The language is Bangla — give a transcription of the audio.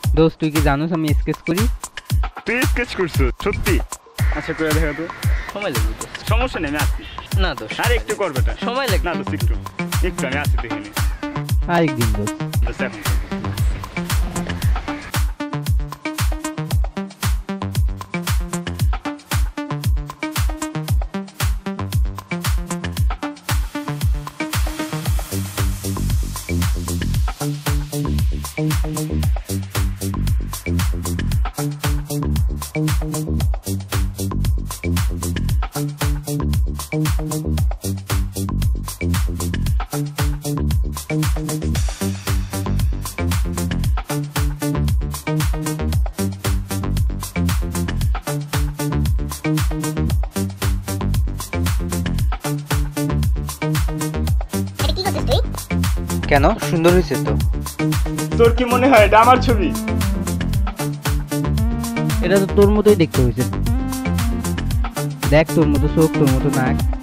দোস্ত তুই কি জানোস আমি স্কেচ করি? তুই স্কেচ করছো সত্যি? আচ্ছা করে দেখা তো। সময় লাগবে তো। সমস্যা নেই, আমি আসছি। না দোস্ত, আর একটু করবে এটা। সময় লাগবে না দোস্ত, একটু একটু আমি আসছি, দেখে নি। আরেকদিন দোস্ত। দোস্ত এখন করবো। কেন, সুন্দর হয়েছে তো? তোর কি মনে হয় এটা আমার ছবি? এটা তো তোর মতোই দেখতে হয়েছে। দেখ, তোর মতো চোখ, তোর মতো নাক।